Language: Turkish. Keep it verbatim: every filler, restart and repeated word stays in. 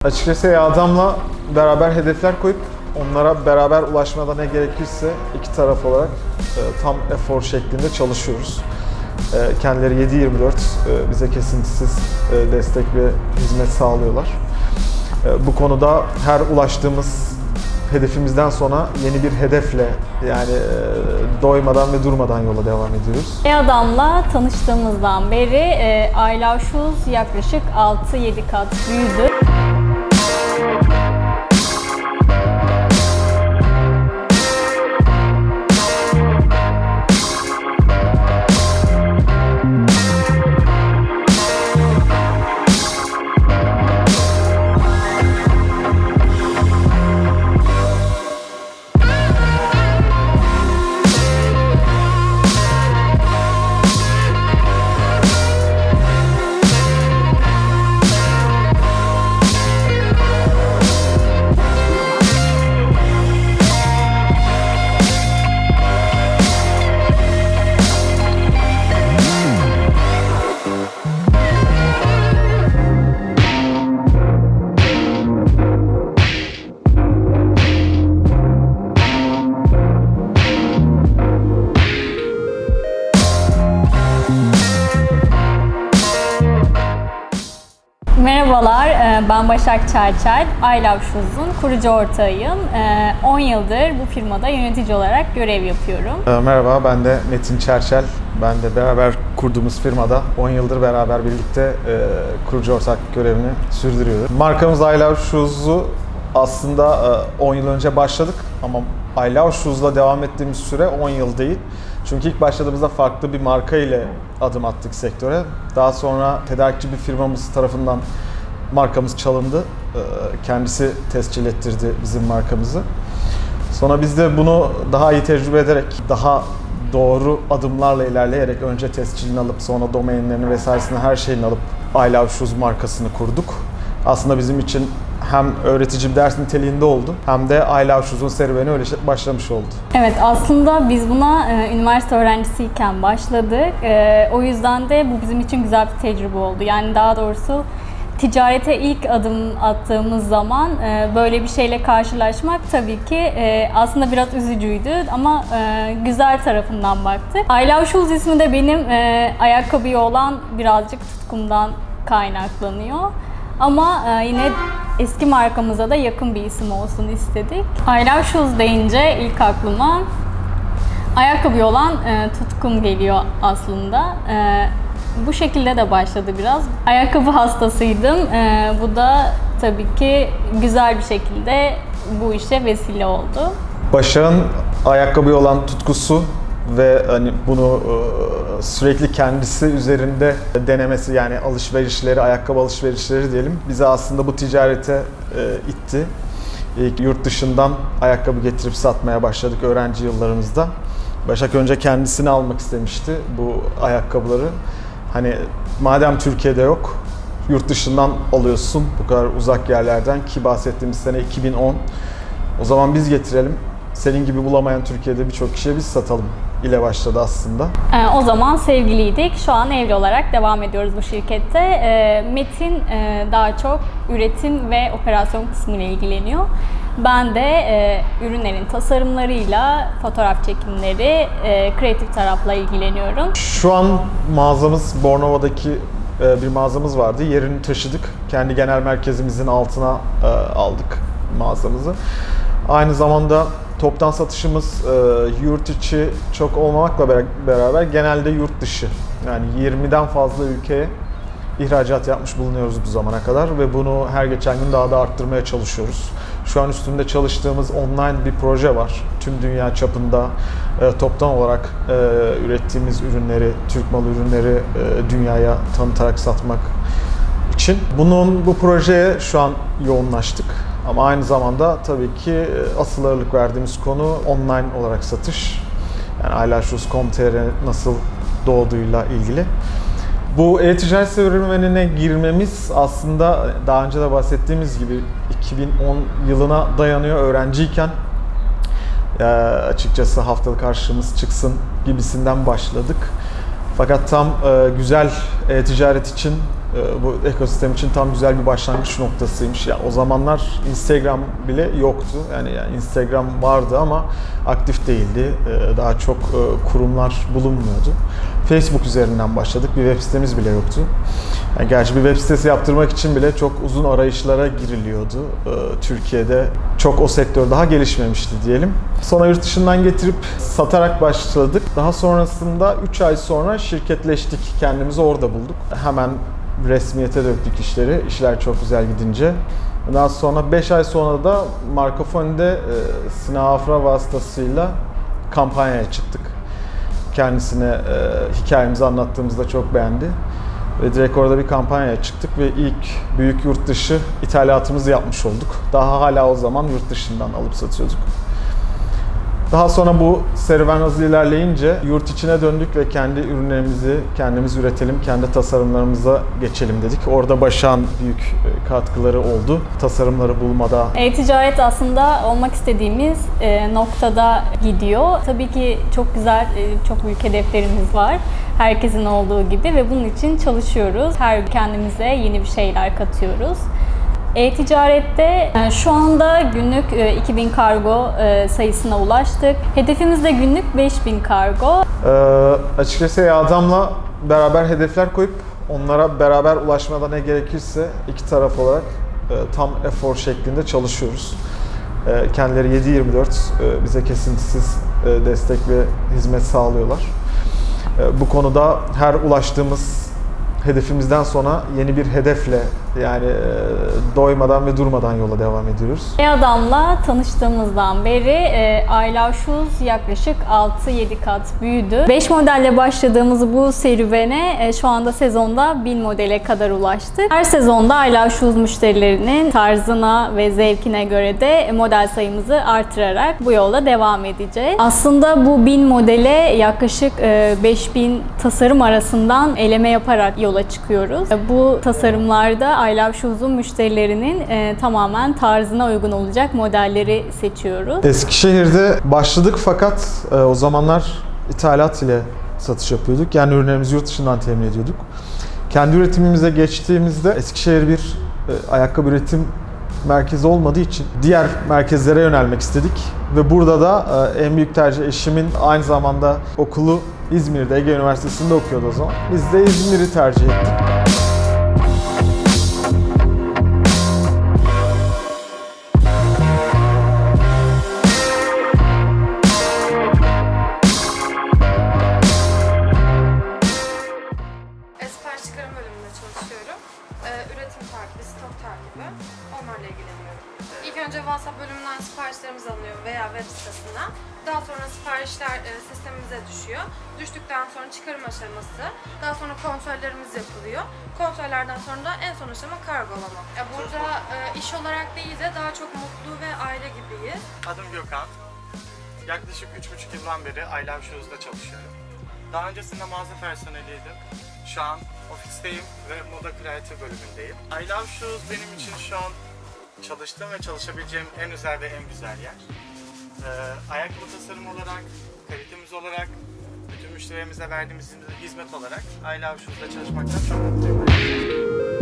Açıkçası adamla beraber hedefler koyup onlara beraber ulaşmada ne gerekirse iki taraf olarak e, tam efor şeklinde çalışıyoruz. E, kendileri yedi yirmi dört e, bize kesintisiz e, destek ve hizmet sağlıyorlar. E, bu konuda her ulaştığımız hedefimizden sonra yeni bir hedefle yani e, doymadan ve durmadan yola devam ediyoruz. E-Adam'la tanıştığımızdan beri e, I Love Shoes yaklaşık altı yedi kat büyüdü. Merhabalar, ben Başak Çerçel, I Love Shoes'un kurucu ortağıyım. on yıldır bu firmada yönetici olarak görev yapıyorum. Merhaba, ben de Metin Çerçel. Ben de beraber kurduğumuz firmada on yıldır beraber birlikte kurucu ortaklık görevini sürdürüyorum. Markamız I Love Shoes'u aslında on yıl önce başladık ama I Love Shoes'la devam ettiğimiz süre on yıl değil. Çünkü ilk başladığımızda farklı bir marka ile adım attık sektöre. Daha sonra tedarikçi bir firmamız tarafından markamız çalındı. Kendisi tescil ettirdi bizim markamızı. Sonra biz de bunu daha iyi tecrübe ederek, daha doğru adımlarla ilerleyerek önce tescilini alıp sonra domainlerini vesairesini her şeyini alıp I Love Shoes markasını kurduk. Aslında bizim için hem öğretici bir ders niteliğinde oldu hem de I Love Shoes'un serüveni öyle başlamış oldu. Evet, aslında biz buna e, üniversite öğrencisiyken başladık. E, o yüzden de bu bizim için güzel bir tecrübe oldu. Yani daha doğrusu ticarete ilk adım attığımız zaman e, böyle bir şeyle karşılaşmak tabii ki e, aslında biraz üzücüydü ama e, güzel tarafından baktık. I Love Shoes ismi de benim e, ayakkabıya olan birazcık tutkumdan kaynaklanıyor. Ama e, yine eski markamıza da yakın bir isim olsun istedik. I Love Shoes deyince ilk aklıma ayakkabıya olan e, tutkum geliyor aslında. E, bu şekilde de başladı biraz. Ayakkabı hastasıydım. E, bu da tabii ki güzel bir şekilde bu işe vesile oldu. Başak'ın ayakkabıya olan tutkusu ve hani bunu sürekli kendisi üzerinde denemesi, yani alışverişleri, ayakkabı alışverişleri diyelim, bizi aslında bu ticarete itti. İlk yurt dışından ayakkabı getirip satmaya başladık öğrenci yıllarımızda. Başak önce kendisini almak istemişti bu ayakkabıları. Hani madem Türkiye'de yok, yurt dışından alıyorsun bu kadar uzak yerlerden, ki bahsettiğimiz sene iki bin on. O zaman biz getirelim. Senin gibi bulamayan Türkiye'de birçok kişiye biz satalım ile başladı aslında. Ee, o zaman sevgiliydik. Şu an evli olarak devam ediyoruz bu şirkette. Ee, Metin e, daha çok üretim ve operasyon kısmıyla ilgileniyor. Ben de e, ürünlerin tasarımlarıyla, fotoğraf çekimleri, e, kreatif tarafla ilgileniyorum. Şu an mağazamız Bornova'daki e, bir mağazamız vardı. Yerini taşıdık. Kendi genel merkezimizin altına e, aldık mağazamızı. Aynı zamanda toptan satışımız e, yurt içi çok olmamakla beraber genelde yurt dışı. Yani yirmiden fazla ülkeye ihracat yapmış bulunuyoruz bu zamana kadar ve bunu her geçen gün daha da arttırmaya çalışıyoruz. Şu an üstünde çalıştığımız online bir proje var. Tüm dünya çapında e, toptan olarak e, ürettiğimiz ürünleri, Türk malı ürünleri e, dünyaya tanıtarak satmak için. Bunun bu projeye şu an yoğunlaştık. Ama aynı zamanda tabii ki asıl ağırlık verdiğimiz konu online olarak satış. Yani I Love Shoes nokta com nokta tr nasıl doğduğuyla ilgili. Bu e-ticaret serüvenine girmemiz aslında daha önce de bahsettiğimiz gibi iki bin on yılına dayanıyor. Öğrenciyken ya açıkçası haftalık harçlığımız çıksın gibisinden başladık. Fakat tam e, güzel e-ticaret için Bu ekosistem için tam güzel bir başlangıç noktasıymış. Ya o zamanlar Instagram bile yoktu. Yani, yani Instagram vardı ama aktif değildi. Daha çok kurumlar bulunmuyordu. Facebook üzerinden başladık. Bir web sitemiz bile yoktu. Yani gerçi bir web sitesi yaptırmak için bile çok uzun arayışlara giriliyordu. Türkiye'de çok o sektör daha gelişmemişti diyelim. Sonra yurt dışından getirip satarak başladık. Daha sonrasında üç ay sonra şirketleştik. Kendimizi orada bulduk. Hemen resmiyete döktük işleri. İşler çok güzel gidince. Daha sonra beş ay sonra da Markofoni'de Sinan Afra vasıtasıyla kampanyaya çıktık. Kendisine e, hikayemizi anlattığımızda çok beğendi. Ve direkt orada bir kampanyaya çıktık ve ilk büyük yurt dışı ithalatımızı yapmış olduk. Daha hala o zaman yurt dışından alıp satıyorduk. Daha sonra bu serüven hızlı ilerleyince yurt içine döndük ve kendi ürünlerimizi kendimiz üretelim, kendi tasarımlarımıza geçelim dedik. Orada Başak'ın büyük katkıları oldu. Tasarımları bulmada. E-ticaret aslında olmak istediğimiz noktada gidiyor. Tabii ki çok güzel, çok büyük hedeflerimiz var. Herkesin olduğu gibi ve bunun için çalışıyoruz. Her kendimize yeni bir şeyler katıyoruz. E-ticarette şu anda günlük iki bin kargo sayısına ulaştık. Hedefimiz de günlük beş bin kargo. Ee, açıkçası Adam'la beraber hedefler koyup onlara beraber ulaşmada ne gerekirse iki taraf olarak tam efor şeklinde çalışıyoruz. Kendileri yedi yirmi dört bize kesintisiz destek ve hizmet sağlıyorlar. Bu konuda her ulaştığımız hedefimizden sonra yeni bir hedefle yani doymadan ve durmadan yola devam ediyoruz. E-Adam'la tanıştığımızdan beri I Love Shoes yaklaşık altı yedi kat büyüdü. beş modelle başladığımız bu serüvene şu anda sezonda bin modele kadar ulaştık. Her sezonda I Love Shoes müşterilerinin tarzına ve zevkine göre de model sayımızı artırarak bu yola devam edeceğiz. Aslında bu bin modele yaklaşık beş bin tasarım arasından eleme yaparak yola çıkıyoruz. Bu tasarımlarda I Love Shoes'un müşterilerinin e, tamamen tarzına uygun olacak modelleri seçiyoruz. Eskişehir'de başladık fakat e, o zamanlar ithalat ile satış yapıyorduk. Yani ürünlerimizi yurt dışından temin ediyorduk. Kendi üretimimize geçtiğimizde Eskişehir bir e, ayakkabı üretim merkezi olmadığı için diğer merkezlere yönelmek istedik. Ve burada da e, en büyük tercih eşimin aynı zamanda okulu İzmir'de, Ege Üniversitesi'nde okuyordu o zaman. Biz de İzmir'i tercih ettik. Sipariş çıkarım bölümünde çalışıyorum. Ee, üretim takibi, stok takibi, onlarla ilgileniyorum. İlk önce WhatsApp bölümünden siparişlerimiz alınıyor veya web sitesinden. Daha sonra siparişler e, sistemimize düşüyor. Düştükten sonra çıkarım aşaması, daha sonra kontrollerimiz yapılıyor. Kontrollerden sonra da en son aşama kargolama. Ya burada e, iş olarak değil de daha çok mutlu ve aile gibiyiz. Adım Gökhan. Yaklaşık üç buçuk yıldan beri I Love Shoes'da çalışıyorum. Daha öncesinde mağaza personeliydim. Şu an ofisteyim ve moda kreatif bölümündeyim. I Love Shoes benim için şu an çalıştığım ve çalışabileceğim en özel ve en güzel yer. Ee, ayakkabı tasarım olarak, kalitemiz olarak, bütün müşterilerimize verdiğimiz hizmet olarak I Love Shoes'da çalışmaktan çok mutluyum.